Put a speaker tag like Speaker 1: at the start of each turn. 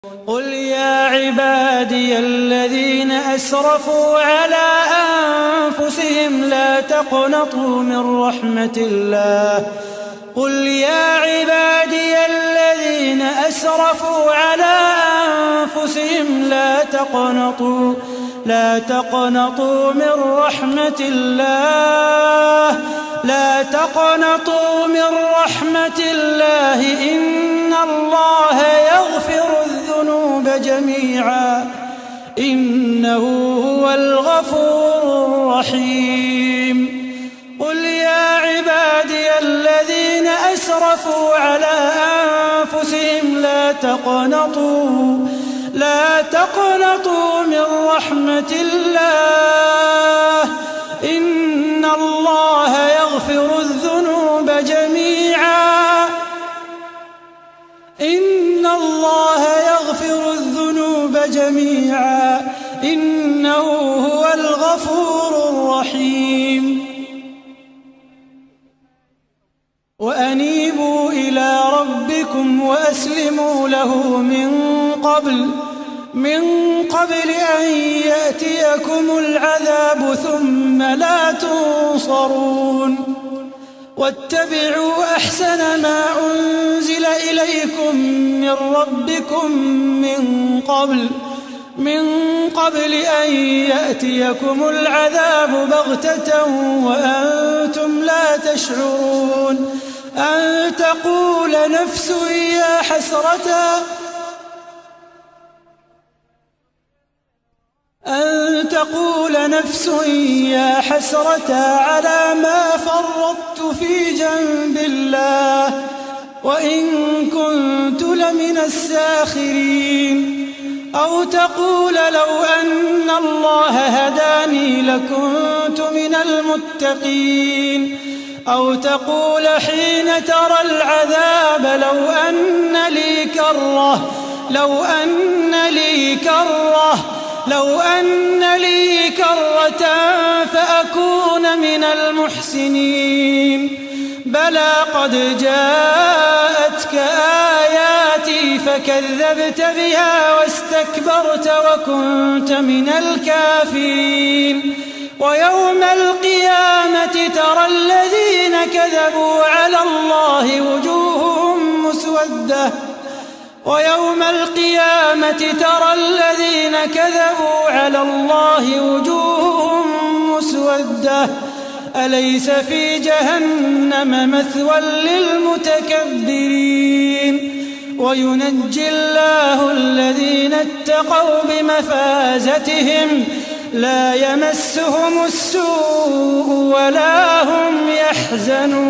Speaker 1: قل يا عبادي الذين أسرفوا على أنفسهم لا تقنطوا من رحمة الله. قل يا عبادي الذين أسرفوا على أنفسهم لا تقنطوا من رحمة الله. لا تقنطوا من رحمة الله إن الله يغفر الذنوب جميعا إنه هو الغفور الرحيم. قل يا عبادي الذين أسرفوا على أنفسهم لا تقنطوا من رحمة الله إن الله يغفر الذنوب جميعا إنه هو الغفور الرحيم. وأنيبوا إلى ربكم وأسلموا له من قبل أن يأتيكم العذاب ثم لا تنصرون. واتبعوا أحسن ما أنزل إليكم من ربكم من قبل أن يأتيكم العذاب بغتة وأنتم لا تشعرون. أن تقول نفس يا حسرة على ما فرطت في جنب الله وإن كنت لمن الساخرين. أو تقول لو أن الله هداني لكنت من المتقين. أو تقول حين ترى العذاب لو أن لي كرة فأكون من المحسنين. بلى قد جاءتك آياتي فكذبت بها واستكبرت وكنت من الكافرين. ويوم القيامة ترى الذين كذبوا على الله وجوههم مسودة أليس في جهنم مثوى للمتكبرين. وينجي الله الذين اتقوا بمفازتهم لا يمسهم السوء ولا هم يحزنون.